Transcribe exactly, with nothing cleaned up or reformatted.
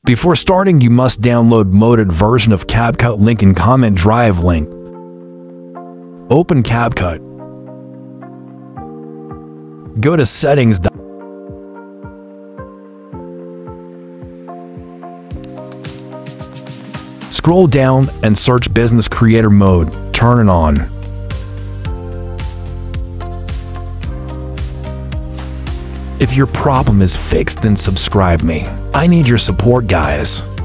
Before starting, you must download modded version of Capcut, link in comment, drive link. Open Capcut. Go to settings. Scroll down and search Business Creator Mode. Turn it on. If your problem is fixed, then subscribe me. I need your support, guys.